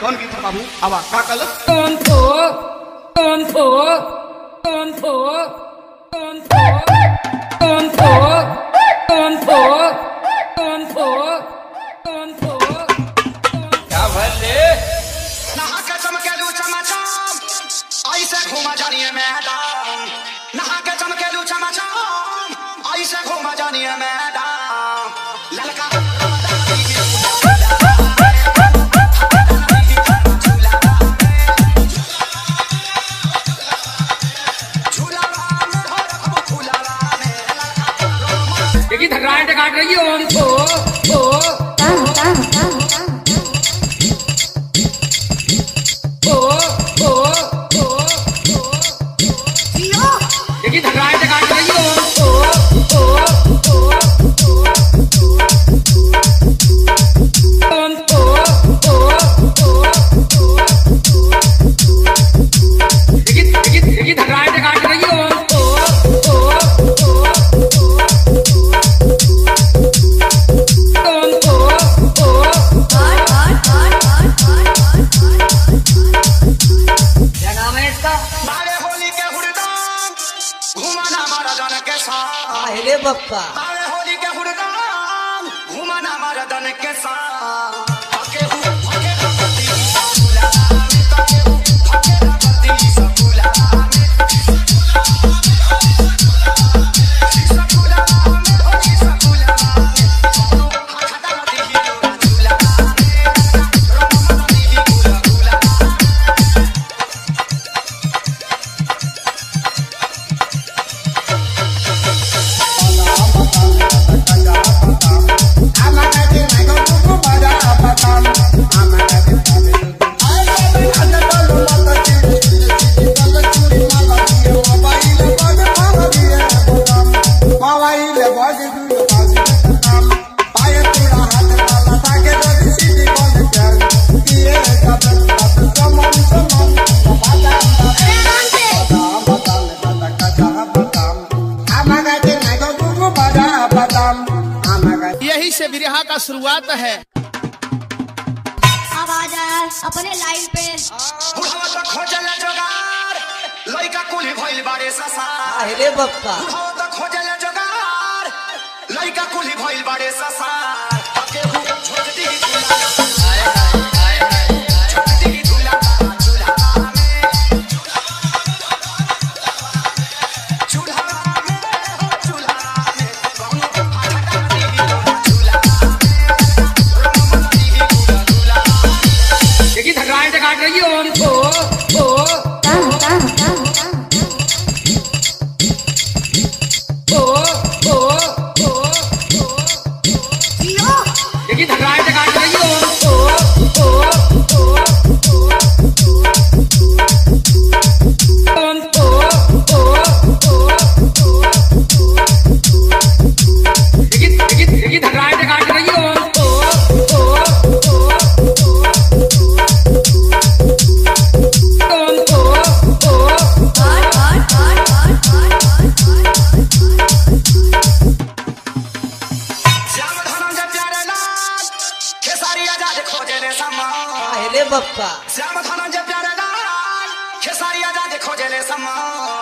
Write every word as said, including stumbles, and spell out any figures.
कौन गीत है बाबू आवा का कल कौन थो कौन थो कौन थो कौन थो कौन थो कौन थो कौन थो कौन थो क्या भले नहा के चमकेलू चमाचाम ऐसे घूमा जानिए मैदान नहा के चमकेलू चमाचाम ऐसे घूमा जानिए मैदान ललका धराए काट रही है ओम थो थो देखिए धराए काट रही है ओम थो ओम थो देखिए देखिए देखिए धराए काट रही है ओम थो अरे बप्पा होली के हुड़गाम घुमाना मर्दन के साथ यही से बिरहा का शुरुआत है। आवाज अपने लाइन पे बुढ़ावा तो खोजले जोगार लइका कुली भइल बारे ससार अरे बप्पा बुढ़ावा तो खोजले जोगार लइका कुली भइल बारे ससार के हु छोड़ दी हाय हाय हाय छोड़ दी झूला झूला में झूला में झूला में कौन फाटा दी झूला देखिए धराए काट रही है ओम थो थो देखिए धराए काट रही है ओम थो ओम थो देखिए देखिए देखिए धराए काट रही है ओम थो ओम थो अरे बप्पा श्याम धनंजय प्यारे लाल खेसारी आजाद खोजले समान